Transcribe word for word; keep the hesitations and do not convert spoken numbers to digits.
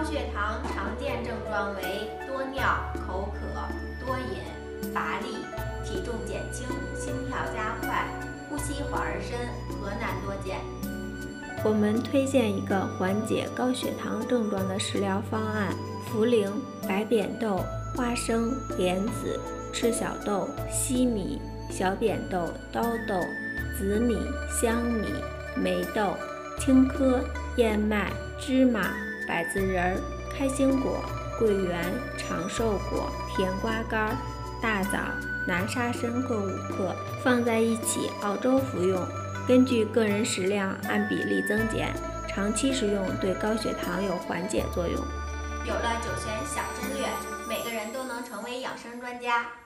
血糖常见症状为多尿、口渴、多饮、乏力、体重减轻、心跳加快、呼吸缓而深、河南多见。 我们推荐一个缓解高血糖症状的食疗方案：茯苓、白扁豆、花生、莲子、赤小豆、西米、小扁豆、刀豆、紫米、香米、霉豆、青稞、燕麦、芝麻、百子仁、开心果、桂圆、长寿果、甜瓜干、大枣、南沙参各五克，放在一起熬粥服用。根据个人食量按比例增减，长期食用对高血糖有缓解作用。 有了九泉小针略，每个人都能成为养生专家。